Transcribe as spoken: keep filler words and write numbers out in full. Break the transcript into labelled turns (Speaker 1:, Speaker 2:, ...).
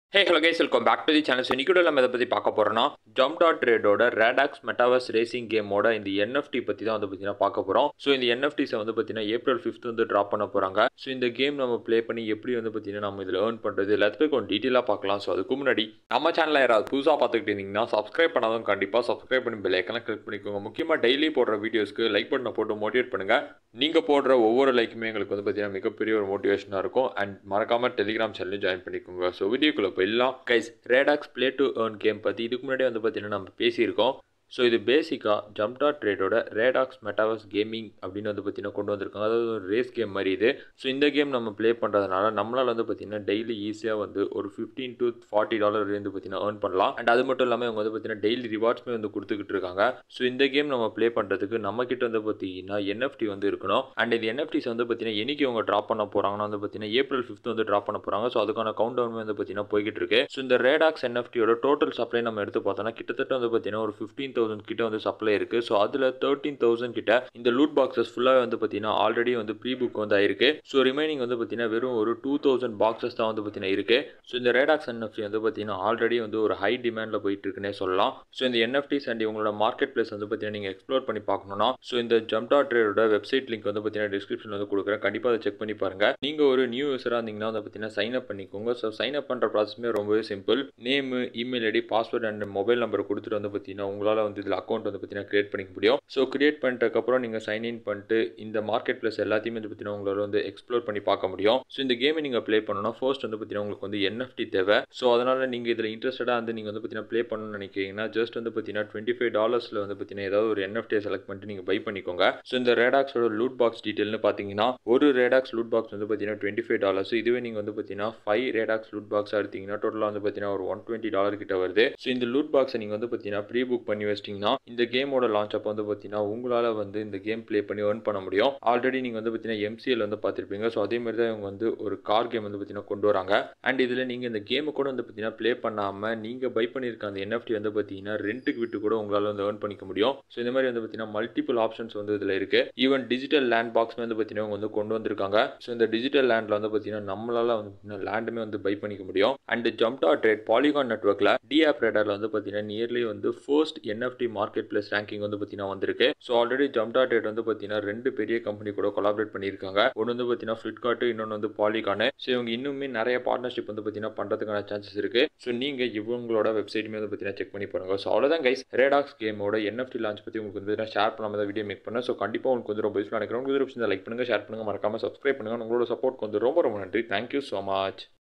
Speaker 1: Hey hello guys, welcome back to the channel. So இன்னைக்கு நம்ம எதை பத்தி பார்க்க போறோம்னா Jump dot Tradeோட RADDX Metaverse Racing கேமோட இந்த N F T பத்தி தான் வந்து பார்த்தீங்கன்னா பார்க்க போறோம். ஸோ இந்த N F Ts வந்து பார்த்தீங்கன்னா ஏப்ரல் ஃபிஃப்த் வந்து ட்ராப் பண்ண போறாங்க. ஸோ இந்த கேம் நம்ம ப்ளே பண்ணி எப்படி வந்து பார்த்தீங்கன்னா நம்ம இதில் ஏர்ன் பண்ணுறது எல்லாத்துக்கும் கொஞ்சம் டீட்டெயிலாக பார்க்கலாம். ஸோ அதுக்கு முன்னாடி நம்ம சேனலில் யாராவது புதுசாக பார்த்துக்கிட்டு இருந்தீங்கன்னா சப்ஸ்கிரைப் பண்ணாலும் கண்டிப்பாக சப்ஸ்கிரைப் பண்ணி பெல் ஐக்கனை கிளிக் பண்ணிக்கோங்க. முக்கியமாக டெய்லி போடுற வீடியோஸ்க்கு லைக் பட்டனை போட்டு மோட்டிவேட் பண்ணுங்க. நீங்கள் போடுற ஒவ்வொரு லைக்குமே எங்களுக்கு வந்து பார்த்தீங்கன்னா மிகப்பெரிய ஒரு மோட்டிவேஷனாக இருக்கும். அண்ட் மறக்காம டெலிகிராம் சேனலையும் ஜாயின் பண்ணிக்கோங்க. ஸோ வீடியோக்குள்ள போயிடலாம் guys. RADDX Play to Earn game பற்றி இதுக்கு முன்னாடி வந்து பார்த்தீங்கன்னா நம்ம பேசியிருக்கோம். ஸோ இது பேசிக்காக Jump dot Tradeோட RADDX Metaverse கேமிங் அப்படின்னு வந்து பார்த்தீங்கன்னா கொண்டு வந்திருக்காங்க. அதாவது ஒரு ரேஸ் கேம் மாதிரி இது. ஸோ இந்த கேம் நம்ம ப்ளே பண்ணுறதுனால நம்மளால் வந்து பார்த்தீங்கன்னா டெய்லி ஈஸியாக வந்து ஒரு ஃபிஃப்டீன் டு ஃபார்ட்டி டாலர் வந்து பார்த்தீங்கன்னா ஏர்ன் பண்ணலாம். அண்ட் அது மட்டும் இல்லாமல் இவங்க வந்து பார்த்தீங்கன்னா டெய்லி ரிவார்ட்ஸுமே வந்து கொடுத்துக்கிட்டு இருக்காங்க. ஸோ இந்த கேம் நம்ம ப்ளே பண்ணுறதுக்கு நம்மக்கிட்ட வந்து பார்த்தீங்கன்னா N F T வந்து இருக்கணும். அண்ட் இது N F Ts வந்து பார்த்தீங்கன்னா என்னைக்கு இவங்க ட்ராப் பண்ண போகிறாங்கன்னா வந்து பார்த்தீங்கன்னா ஏப்ரல் ஃபிஃப்த் வந்து ட்ராப் பண்ண போகிறாங்க. ஸோ அதுக்கான கவுண்ட் டவுன் வந்து பார்த்தீங்கன்னா போய்கிட்டு இருக்கு. ஸோ இந்த RADDX N F Tயோட டோட்டல் சப்ளை நம்ம எடுத்து பார்த்தோம்னா கிட்டத்தட்ட வந்து பார்த்தீங்கன்னா ஒரு ஃபிஃப்டீன் தௌசண்ட் கிட்ட வந்து சப்ளை இருக்கு. ஸோ அதில் தேர்ட்டீன் தௌசண்ட் கிட்ட இந்த லூட் பாக்ஸஸ் ஃபுல்லாக வந்து பார்த்தீங்கன்னா ஆல்ரெடி வந்து ப்ரீ புக் வந்து ஆயிருக்கு. ஸோ ரிமைனிங் வந்து பார்த்தீங்கன்னா வெறும் ஒரு டூ தௌசண்ட் பாக்ஸஸ் தான் வந்து பார்த்தீங்கன்னா இருக்கு. ஸோ இந்த RADDX N F T வந்து பார்த்தீங்கன்னா ஆல்ரெடி வந்து ஒரு ஹை டிமாண்டில் போயிட்டு இருக்குன்னே சொல்லலாம். ஸோ இந்த N F Ts அண்ட் இவங்களோட மார்க்கெட் பிளேஸ் வந்து பார்த்தீங்கன்னா நீங்கள் எக்ஸ்ப்ளோர் பண்ணி பார்க்கணும்னா ஸோ இந்த Jump dot Tradeோட வெப்சைட் லிங்க் வந்து பார்த்தீங்கன்னா டிஸ்கிரிப்ஷன் வந்து கொடுக்குறேன். கண்டிப்பாக அதை செக் பண்ணி பாருங்க. நீங்கள் ஒரு நியூ யூஸராக இருந்தீங்கன்னா வந்து பார்த்தீங்கன்னா சைன் அப் பண்ணிக்கோங்க. ஸோ சைன் அப் பண்ணுற ப்ராசஸ்மே ரொம்பவே simple. Name, email ID, password and mobile number கொடுத்துட்டு வந்து பார்த்தீங்கன்னா உங்களால் வந்து இதில் அக்கௌண்ட் வந்து பார்த்தீங்கன்னா கிரியேட் பண்ணிக்க முடியும். ஸோ கிரியேட் பண்ணிட்டதுக்கப்புறம் நீங்கள் சைன் இன் பண்ணிட்டு இந்த மார்க்கெட் பிளேஸ் எல்லாத்தையுமே வந்து பார்த்தீங்கன்னா உங்களால் வந்து எக்ஸ்ப்ளோர் பண்ணி பார்க்க முடியும். ஸோ இந்த கேமை நீங்கள் ப்ளே பண்ணணும்னா ஃபர்ஸ்ட் வந்து பார்த்தீங்கன்னா உங்களுக்கு வந்து N F T தேவை. ஸோ அதனால் நீங்கள் இதில் இன்ட்ரெஸ்டடாக வந்து நீங்கள் வந்து பார்த்தீங்கன்னா ப்ளே பண்ணணும்னு நினைக்கிறீங்கன்னா ஜஸ்ட் வந்து பார்த்தீங்கன்னா டுவெண்ட்டி ஃபைவ் டாலர்ஸில் வந்து பார்த்தீங்கன்னா ஏதாவது ஒரு N F T செலக்ட் பண்ணிட்டு நீங்கள் பை பண்ணிக்கோங்க. ஸோ இந்த RADDXோட லூட் பாக்ஸ் டீட்டெயில்னு பார்த்தீங்கன்னா ஒரு RADDX லூட் பாக்ஸ் வந்து பார்த்தீங்கன்னா டுவெண்ட்டி ஃபைவ் டாலர்ஸ். இதுவே நீங்கள் வந்து பார்த்தீங்கன்னா ஃபைவ் RADDX லூட் பாக்ஸாக எடுத்தீங்கன்னா டோட்டலாக வந்து பார்த்தீங்கன்னா ஒரு ஒன் டுவெண்ட்டி டாலர் கிட்ட வருது. ஸோ இந்த லூட் பாக்ஸை நீங்கள் வந்து பார்த்தீங்கன்னா ப்ரீ புக் பண்ணி வச்சிட்டிங்கன்னா இந்த கேமோட லான்ச் அப்போ வந்து பார்த்தீங்கன்னா உங்களால் வந்து இந்த கேம் ப்ளே பண்ணி ஏர்ன் பண்ண முடியும். ஆல்ரெடி நீங்கள் வந்து பார்த்தீங்கன்னா M C L வந்து பார்த்துருப்பீங்க. ஸோ அதே மாதிரி தான் இவங்க வந்து ஒரு கார் கேம் வந்து பார்த்தீங்கன்னா கொண்டு வராங்க. அண்ட் இதில் நீங்கள் இந்த கேமை கூட வந்து பார்த்தீங்கன்னா ப்ளே பண்ணாமல் நீங்கள் பை பண்ணியிருக்க அந்த N F T வந்து பார்த்தீங்கன்னா ரெண்ட்டுக்கு விட்டு கூட உங்களால் வந்து ஏர்ன் பண்ணிக்க முடியும். ஸோ இந்த மாதிரி வந்து பார்த்தீங்கன்னா மல்டிபிள் ஆப்ஷன்ஸ் வந்து இதில் இருக்கு. ஈவன் டிஜிட்டல் லேண்ட் பாக்ஸ் வந்து பார்த்தீங்கன்னா இவங்க வந்து கொண்டு வந்திருக்காங்க. ஸோ இந்த டிஜிட்டல் லேண்டில் வந்து பார்த்தீங்கன்னா நம்மளால வந்து லேண்டுமே வந்து பை பண்ணிக்க முடியும். And Jump dot Trade Polygon நெட்வொர்க்கில் டி ஆப் ரேடாரில் வந்து பார்த்தீங்கன்னா நியர்லி வந்து first N F T market place ranking வந்து பார்த்தீங்கன்னா வந்திருக்கு. So already Jump dot Trade வந்து பார்த்தீங்கன்னா ரெண்டு பெரிய கம்பெனி கூட கொலாபரேட் பண்ணியிருக்காங்க. ஒன்று வந்து பார்த்தீங்கன்னா ஃப்ளிப்கார்ட், இன்னொன்று வந்து பாலிகான். ஸோ இவங்க இன்னுமே நிறைய பார்ட்னர்ஷிப் வந்து பார்த்தீங்கன்னா பண்ணுறதுக்கான சான்சஸ் இருக்கு. ஸோ நீங்கள் இவங்களோட வெப்சைட்டுமே வந்து பார்த்தீங்கன்னா செக் பண்ணி பாருங்க. ஸோ அவ்வளோதான் கைஸ், RADDX கேமோட N F T லான்ச் பற்றி உங்களுக்கு வந்து ஷேர் பண்ணாமல் தான் வீடியோ மேக் பண்ணேன். ஸோ கண்டிப்பாக உங்களுக்கு வந்து ரொம்ப யூஸ்ஃபுல்லாக நினைக்கிறேன். உங்களுக்கு லைக் பண்ணுங்க, ஷேர் பண்ணுங்க, மறக்காம சப்ஸ்கிரைப் பண்ணுங்க. உங்களோட சப்போர்ட் வந்து ரொம்ப ரொம்ப நன்றி. Thank you so much.